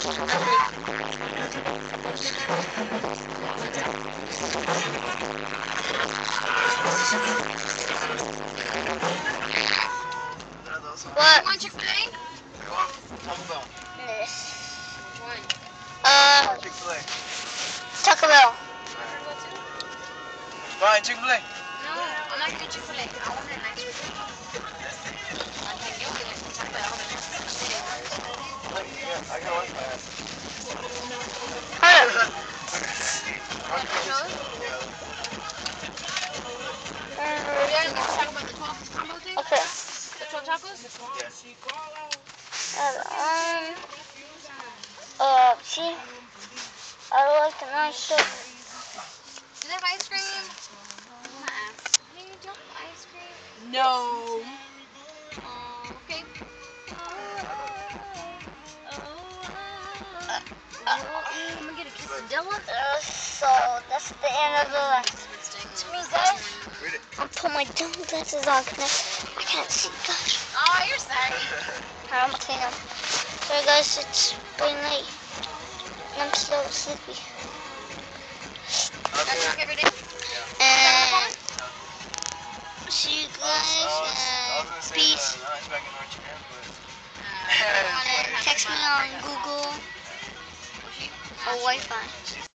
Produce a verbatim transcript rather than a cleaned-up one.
What? You want Chick-fil-A? Taco Bell. This. Which one? Uh, Chick-fil-A. Taco Bell. Fine, Chick-fil-A. No, I'm not getting Chick-fil-A. I want an ice cream. I think you'll get it from Taco Bell. Yeah, I got one. Hold up. Want nachos? Uh, Yeah, let's talk about the twelve combo thing. okay. The twelve tacos? Yes. Uh, um, uh, see, I like the nice soup. Do they have ice cream? Uh-uh. Hey, do you want ice cream? No. Oh, okay. I'm gonna get a quesadilla. Uh, so that's the end of the to me, guys. Read it. I'll put my dumb glasses on because I can't see, guys. Oh, you're sorry. I'm gonna clean them. Sorry, guys, it's getting late. And I'm so sleepy. That's work every day? And see you I was, guys. I was, I Uh, was gonna say peace. uh, no, it's back in North Japan, but Uh, And text me on Google or Wi-Fi.